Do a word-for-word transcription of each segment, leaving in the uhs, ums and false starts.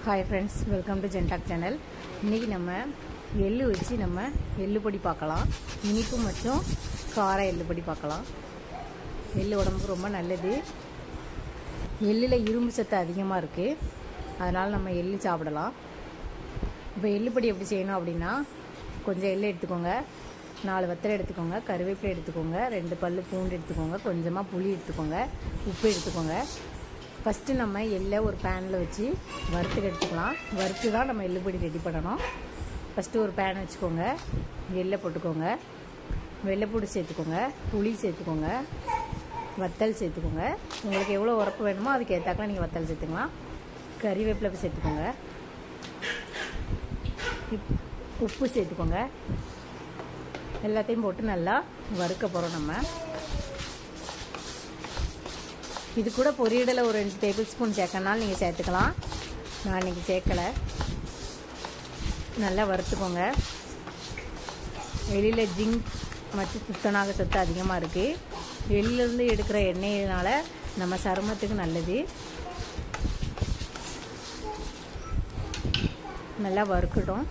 Hi friends welcome to जेंटाक channel इनकी நம்ம எள்ளு வச்சு நம்ம எள்ளு பொடி பார்க்கலாம் இனிப்பு மற்றும் கார எள்ளு பொடி பார்க்கலாம் எள்ளு உடம்புக்கு ரொம்ப நல்லது எள்ளுல இரும்பு சத்து அதிகமா இருக்கு அதனால நம்ம எள்ளு சாப்பிடலாம் இப்போ எள்ளு பொடி எப்படி செய்யணும் அப்படினா கொஞ்சம் எள்ளு எடுத்துக்கோங்க நாலு வத்தல் எடுத்துக்கோங்க கறிவேப்பிலை எடுத்துக்கோங்க ரெண்டு பல்லு பூண்டு எடுத்துக்கோங்க கொஞ்சமா புளி எடுத்துக்கோங்க உப்பு எடுத்துக்கோங்க फर्स्ट நம்ம எள்ள ஒரு panல வச்சு வறுத்து எடுத்துக்கலாம் வறுத்து தான் நம்ம எள்ளு பொடி ரெடி பண்ணனும் फर्स्ट ஒரு pan வெச்சுக்கோங்க எள்ள போட்டுக்கோங்க வெள்ளை பூண்டு சேர்த்துக்கோங்க புளி சேர்த்துக்கோங்க வத்தல் சேர்த்துக்கோங்க உங்களுக்கு எவ்வளவு உரப்பு வேணுமோ அதுக்கு ஏத்தாக்கல நீங்க வத்தல் சேர்த்துக்கலாம் கறிவேப்பிலை சேர்த்துக்கோங்க உப்பு சேர்த்துக்கோங்க எல்லாத்தையும் போட்டு நல்லா வறுக்க போறோம் நம்ம இது கூட பொரியடல ஒரு ரெண்டு டேபிள் ஸ்பூன் சேர்க்கனால நீங்க சேர்த்துக்கலாம் நான் இன்னைக்கு சேர்க்கல நல்லா வறுத்துக்கோங்க எள்ளில ஜிங்க் மற்றும் துத்தநாக சத்து அதிகமா இருக்கு எள்ளில இருந்து எடுக்கிற எண்ணெயினால நம்ம சருமத்துக்கு நல்லது நல்லா வறுக்கட்டும்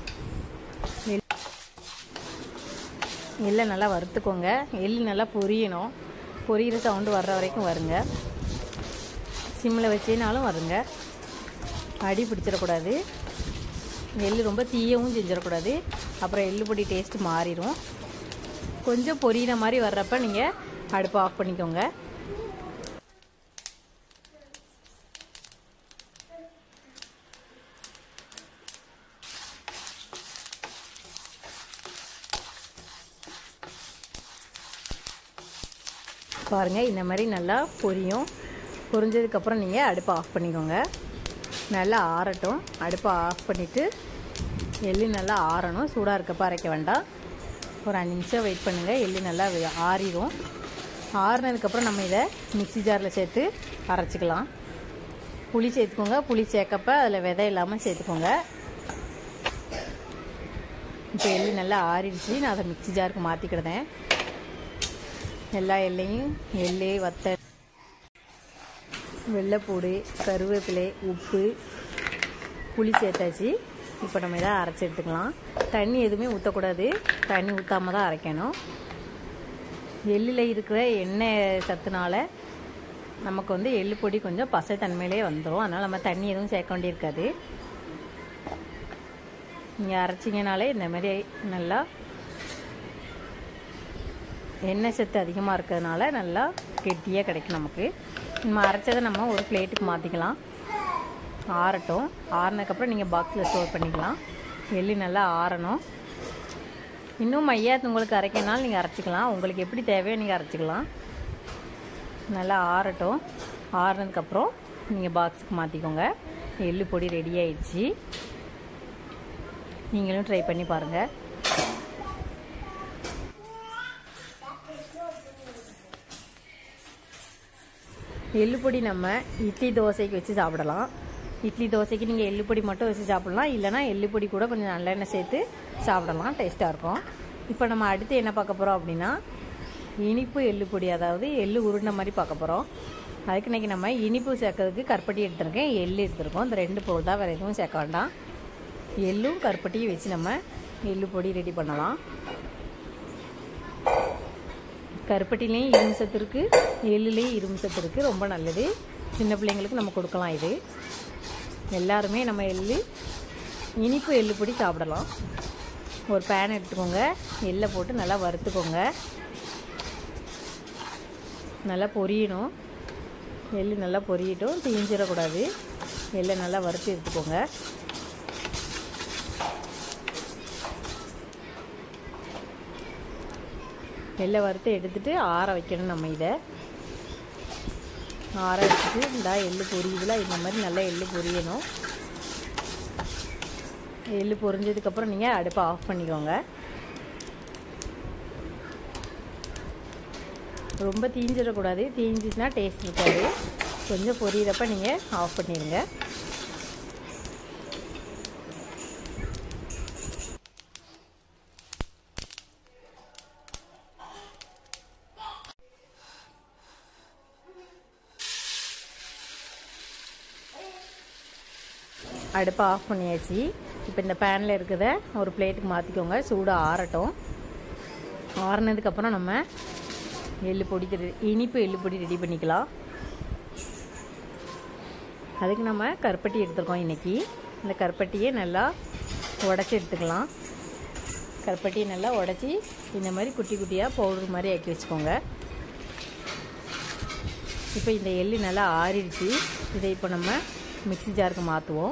எள்ள நல்லா வறுத்துக்கோங்க எள்ளு நல்லா பொரியணும் பொரியிற சவுண்ட் வர்ற வரைக்கும் வருங்க சிம்ல வச்சேனாலும் வருங்க அடி பிடிச்சிர கூடாது எள்ளு ரொம்ப தீயவும் செஞ்சிர கூடாது அப்புறம் எள்ளு பொடி டேஸ்ட் மாறிரும் கொஞ்சம் பொரியிற மாதிரி வர்றப்ப நீங்க அடுப்பை ஆஃப் பண்ணிக்கோங்க பாருங்க இந்த மாதிரி நல்லா பொரியும் பொரிஞ்சதுக்கு அப்புறம் நீங்க அடுப்பை ஆஃப் பண்ணிக்கோங்க நல்லா ஆறட்டும் அடுப்பை ஆஃப் பண்ணிட்டு எள்ளு நல்லா ஆறணும் சூடா இருக்கப்ப அரைக்க வேண்டாம் ஒரு அஞ்சு நிமிஷம் வெயிட் பண்ணுங்க எள்ளு நல்லா ஆறிரும் ஆறுனதுக்கு அப்புறம் நம்ம இத மிக்ஸி ஜார்ல சேர்த்து அரைச்சுக்கலாம் புளி சேர்த்துக்கோங்க புளி சேர்க்கப்ப அதுல விதை இல்லாம சேர்த்துக்கோங்க இப்போ எள்ளு நல்லா ஆறிடுச்சு நான் அதை மிக்ஸி ஜாருக்கு மாத்திக்கிடுறேன் எல்லா எள்ளையும் எள்ளு வத்தல் வெள்ளைப்பூடு கருவேப்பிலை உப்பு புளி சேர்த்தாச்சு இப்போ நம்ம இதை அரைச்சி எடுத்துக்கலாம் தண்ணி எதுவுமே ஊற்றக்கூடாது தண்ணி ஊற்றாம தான் அரைக்கணும் எள்ளில் இருக்கிற எண்ணெய் சத்துனால நமக்கு வந்து எள்ளு பொடி கொஞ்சம் பசை தன்மையிலே வந்துடும் அதனால் நம்ம தண்ணி எதுவும் சேர்க்க வேண்டியிருக்காது நீங்கள் அரைச்சிங்கனாலே இந்த மாதிரி நல்லா எண்ணெய் சத்து அதிகமாக இருக்கிறதுனால நல்லா கெட்டியாக கிடைக்கும் நமக்கு நம்ம அரைச்சதை நம்ம ஒரு பிளேட்டுக்கு மாற்றிக்கலாம் ஆறட்டும் ஆறினதுக்கப்புறம் நீங்கள் பாக்ஸில் ஸ்டோர் பண்ணிக்கலாம் எள்ளு நல்லா ஆறணும் இன்னும் மையாத்து உங்களுக்கு அரைக்கனாலும் நீங்கள் அரைச்சிக்கலாம் உங்களுக்கு எப்படி தேவையோ நீங்கள் அரைச்சிக்கலாம் நல்லா ஆறட்டும் ஆறினதுக்கப்புறம் நீங்கள் பாக்ஸுக்கு மாற்றிக்கோங்க எள்ளு பொடி ரெடி ஆயிடுச்சு நீங்களும் ட்ரை பண்ணி பாருங்கள் எள்ளு பொடி நம்ம இட்லி தோசைக்கு வச்சு சாப்பிடலாம் இட்லி தோசைக்கு நீங்கள் எள்ளு பொடி மட்டும் வச்சு சாப்பிடலாம் இல்லைனா எள்ளு பொடி கூட கொஞ்சம் நல்லெண்ணெய் சேர்த்து சாப்பிடலாம் டேஸ்ட்டாக இருக்கும் இப்போ நம்ம அடுத்து என்ன பார்க்க போகிறோம் அப்படின்னா இனிப்பு எள்ளு பொடி அதாவது எள்ளு உருண்டை மாதிரி பார்க்க போகிறோம் அதுக்கு இன்றைக்கி நம்ம இனிப்பு சேர்க்கறதுக்கு கருப்பட்டி எடுத்துருக்கேன் எள்ளு எடுத்துருக்கோம் இந்த ரெண்டு பொருள் தான் வேறு எதுவும் சேர்க்க வேண்டாம் எள்ளும் கருப்பட்டியும் வச்சு நம்ம எள்ளு பொடி ரெடி பண்ணலாம் கருப்பட்டிலையும் இரும்பு சத்து இருக்கு எள்ளுலையும் இரும்பு சத்து இருக்கு ரொம்ப நல்லது சின்ன பிள்ளைங்களுக்கு நம்ம கொடுக்கலாம் இது எல்லாருமே நம்ம எள்ளு இனிப்பு எள்ளு பொடி சாப்பிடலாம் ஒரு பேன் எடுத்துக்கோங்க எள்ளை போட்டு நல்லா வறுத்துக்கோங்க நல்லா பொரியணும் எள்ளு நல்லா பொரியட்டும் தீஞ்சிடக்கூடாது எள்ளை நல்லா வறுத்து எடுத்துக்கோங்க எள்ளை வறுத்து எடுத்துட்டு ஆற வைக்கணும் நம்ம இதை ஆற வச்சுட்டு இந்த எள்ளு பொரியுதுல இந்த மாதிரி நல்லா எள்ளு பொரியணும் எள்ளு பொரிஞ்சதுக்கப்புறம் நீங்கள் அடுப்பை ஆஃப் பண்ணிக்கோங்க ரொம்ப தீஞ்சிடக்கூடாது தீஞ்சிச்சுன்னா டேஸ்ட் இருக்காது கொஞ்சம் பொரியிறப்ப நீங்கள் ஆஃப் பண்ணிடுங்க அடுப்பை ஆஃப் பண்ணியாச்சு. இப்போ இந்த பேனில் இருக்கிறத ஒரு பிளேட்டுக்கு மாற்றிக்கோங்க. சூடு ஆறட்டும். ஆறுனதுக்கப்புறம் நம்ம எள்ளு பொடி இனிப்பு எள்ளு பொடி ரெடி பண்ணிக்கலாம். அதுக்கு நம்ம கருப்பட்டி எடுத்துருக்கோம் இன்றைக்கி. இந்த கருப்பட்டியை நல்லா உடச்சி எடுத்துக்கலாம். கருப்பட்டியை நல்லா உடச்சி இந்த மாதிரி குட்டி குட்டியாக பவுடர் மாதிரி ஆக்கி வச்சுக்கோங்க. இப்போ இந்த எள்ளு நல்லா ஆறிடுச்சு. இதை இப்போ நம்ம மிக்ஸி ஜாருக்கு மாற்றுவோம்.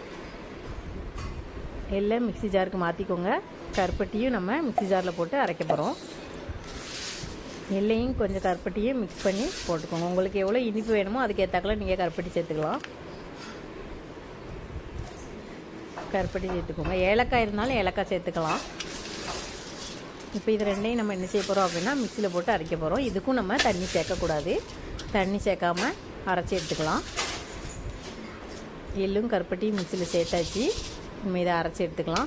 எள்ளை மிக்ஸி ஜாருக்கு மாற்றிக்கோங்க. கருப்பட்டியும் நம்ம மிக்ஸி ஜாரில் போட்டு அரைக்க போகிறோம். எள்ளையும் கொஞ்சம் கருப்பட்டியும் மிக்ஸ் பண்ணி போட்டுக்கோங்க. உங்களுக்கு எவ்வளோ இனிப்பு வேணுமோ அதுக்கேற்றாக்கல நீங்கள் கருப்பட்டி சேர்த்துக்கலாம். கருப்பட்டி சேர்த்துக்கோங்க. ஏலக்காய் இருந்தாலும் ஏலக்காய் சேர்த்துக்கலாம். இப்போ இது ரெண்டையும் நம்ம என்ன செய்ய போகிறோம் அப்படின்னா மிக்சியில் போட்டு அரைக்க போகிறோம். இதுக்கும் நம்ம தண்ணி சேர்க்கக்கூடாது. தண்ணி சேர்க்காமல் அரைச்சி எடுத்துக்கலாம். எள்ளும் கருப்பட்டியும் மிக்சியில் சேர்த்தாச்சு. நம்ம இதை அரைச்சி எடுத்துக்கலாம்.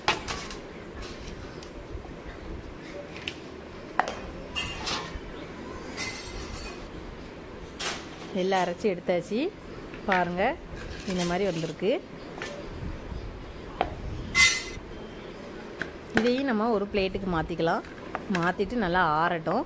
எல்லாம் அரைச்சி எடுத்தாச்சு. பாருங்கள், இந்த மாதிரி வந்திருக்கு. இதையும் நம்ம ஒரு பிளேட்டுக்கு மாற்றிக்கலாம். மாற்றிட்டு நல்லா ஆறட்டும்.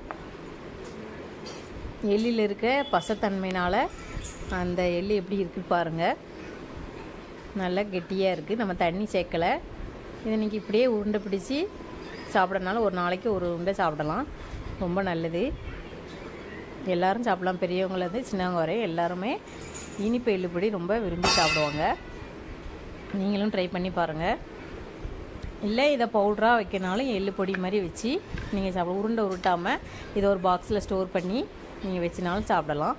எள்ளில் இருக்க பசத்தன்மையினால் அந்த எள்ளு எப்படி இருக்குது பாருங்கள், நல்லா கெட்டியாக இருக்குது. நம்ம தண்ணி சேர்க்கலை. இதை நீங்கள் இப்படியே உருண்டை பிடிச்சி சாப்பிட்றதுனால ஒரு நாளைக்கு ஒரு உருண்டை சாப்பிடலாம். ரொம்ப நல்லது. எல்லோரும் சாப்பிடலாம். பெரியவங்கலேருந்து சின்னவங்க வரை எல்லாருமே இனிப்பு எள்ளுப்பொடி ரொம்ப விரும்பி சாப்பிடுவாங்க. நீங்களும் ட்ரை பண்ணி பாருங்கள். இல்லை இதை பவுடராக வைக்கனாலும் எள்ளு பொடி மாதிரி வச்சு நீங்கள் சாப்பிட உருண்டை உருட்டாமல் இதை ஒரு பாக்ஸில் ஸ்டோர் பண்ணி நீங்கள் வச்சினாலும் சாப்பிடலாம்.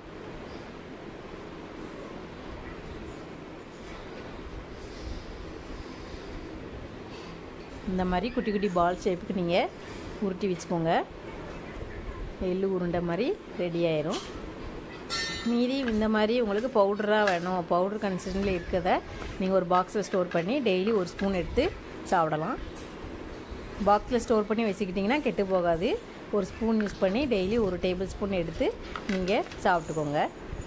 இந்த மாதிரி குட்டி குட்டி பால் ஷேப்புக்கு நீங்கள் உருட்டி வச்சுக்கோங்க. எள்ளு உருண்டை மாதிரி ரெடி ஆயிரும். மீதி இந்த மாதிரி உங்களுக்கு பவுடராக வேணும், பவுடர் கன்சிஸ்டன்சியில் இருக்கிறத நீங்கள் ஒரு பாக்ஸில் ஸ்டோர் பண்ணி டெய்லி ஒரு ஸ்பூன் எடுத்து சாப்பிடலாம். பாக்ஸில் ஸ்டோர் பண்ணி வச்சுக்கிட்டிங்கன்னா கெட்டு போகாது. ஒரு ஸ்பூன் யூஸ் பண்ணி டெய்லி ஒரு டேபிள் ஸ்பூன் எடுத்து நீங்கள் சாப்பிட்டுக்கோங்க.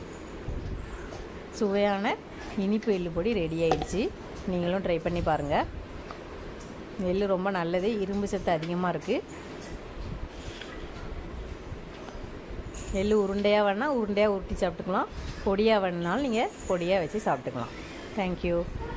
சுவையான இனிப்பு எள்ளு பொடி ரெடி ஆயிடுச்சு. நீங்களும் ட்ரை பண்ணி பாருங்கள். எள்ளு ரொம்ப நல்லது. இரும்பு சத்து அதிகமாக இருக்குது. எள்ளு உருண்டையாக வேணால் உருண்டையாக உருட்டி சாப்பிட்டுக்கலாம். பொடியாக வேணுனாலும் நீங்கள் பொடியாக வச்சு சாப்பிட்டுக்கலாம். தேங்க்யூ.